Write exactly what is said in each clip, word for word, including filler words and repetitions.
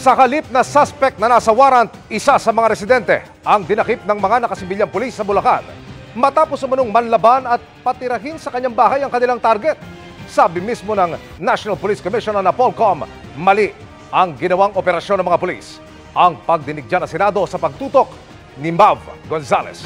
Sa halip na suspect na nasa warrant, isa sa mga residente ang dinakip ng mga nakasibilyang pulis sa Bulacan. Matapos umanong manlaban at patirahin sa kanyang bahay ang kanilang target. Sabi mismo ng National Police Commission na Polcom, mali ang ginawang operasyon ng mga pulis. Ang pagdinig dyan ng Senado sa pagtutok ni Mav Gonzales.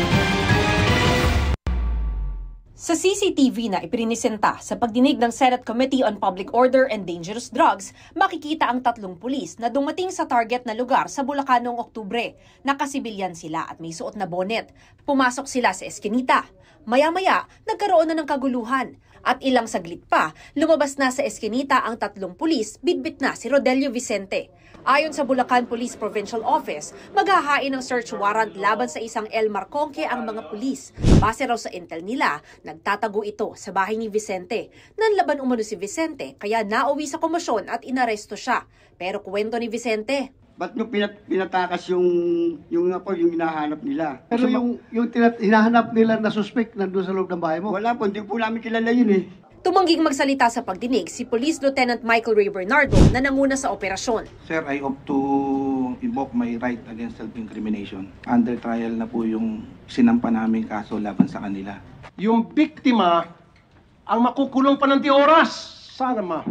Sa C C T V na ipininisenta sa pagdinig ng Senate Committee on Public Order and Dangerous Drugs, makikita ang tatlong pulis na dumating sa target na lugar sa Bulacan noong Oktubre. Nakasibilyan sila at may suot na bonnet. Pumasok sila sa eskinita. Maya-maya, nagkaroon na ng kaguluhan. At ilang saglit pa, lumabas na sa eskinita ang tatlong pulis, bitbit na si Rodelio Vicente. Ayon sa Bulacan Police Provincial Office, maghahain ng search warrant laban sa isang Elmar Conque ang mga pulis. Base raw sa intel nila, nagtatago ito sa bahay ni Vicente. Nanlaban umano si Vicente, kaya nauwi sa komosyon at inaresto siya. Pero kwento ni Vicente, ba't nyo pinat pinatakas yung yung ako yung hinahanap nila? Pero yung yung tinat hinahanap nila na suspect nandoon sa loob ng bahay mo? Wala po, hindi po namin kilala yun eh. Tumangging magsalita sa pagdinig si Police Lieutenant Michael Ray Bernardo na nanguna sa operasyon. Sir, I opt to invoke my right against self-incrimination. Under trial na po yung sinampa namin kaso laban sa kanila. Yung biktima ang makukulong pa ng di oras. Sana ma.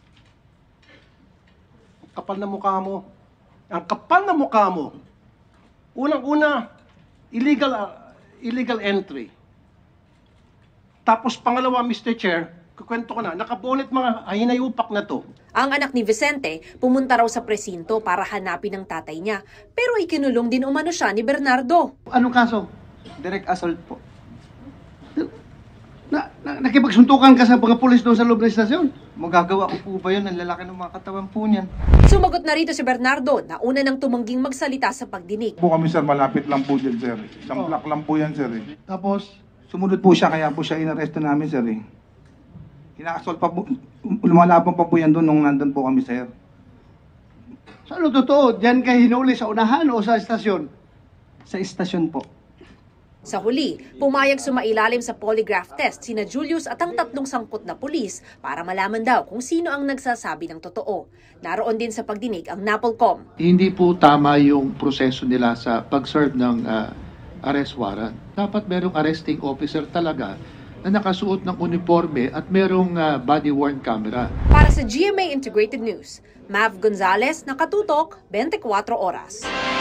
Kapal na mukha mo. Ang kapal na mukha mo. Unang-una, illegal uh, illegal entry. Tapos pangalawa, Mister Chair, kukwento ko na, nakabonet mga hinayupak na to. Ang anak ni Vicente pumunta raw sa presinto para hanapin ang tatay niya. Pero ikinulong din umano siya ni Bernardo. Anong kaso? Direct assault po. Na, na, nakipagsuntukan ka sa mga pulis doon sa loob ng istasyon? Magagawa ko po ba yun? Ang lalaki ng mga katawan po niyan. Sumagot na rito si Bernardo na una nang tumangging magsalita sa pagdinig. Po kami sir, malapit lang po dyan sir. Isang block lang po yan sir eh. Tapos? Sumunod po siya, kaya po siya inaresto namin sir eh. Ina-assault pa po, lumalabang pa po yan doon nung nandun po kami sir. So ano totoo? Diyan kayo hinuli sa unahan o sa istasyon? Sa istasyon po. Sa huli, pumayag sumailalim sa polygraph test sina Julius at ang tatlong sangkot na pulis para malaman daw kung sino ang nagsasabi ng totoo. Naroon din sa pagdinig ang NAPOLCOM. Hindi po tama yung proseso nila sa pag-serve ng uh, arrest warrant. Dapat merong arresting officer talaga na nakasuot ng uniforme at merong uh, body-worn camera. Para sa G M A Integrated News, Mav Gonzales, nakatutok, twenty-four oras.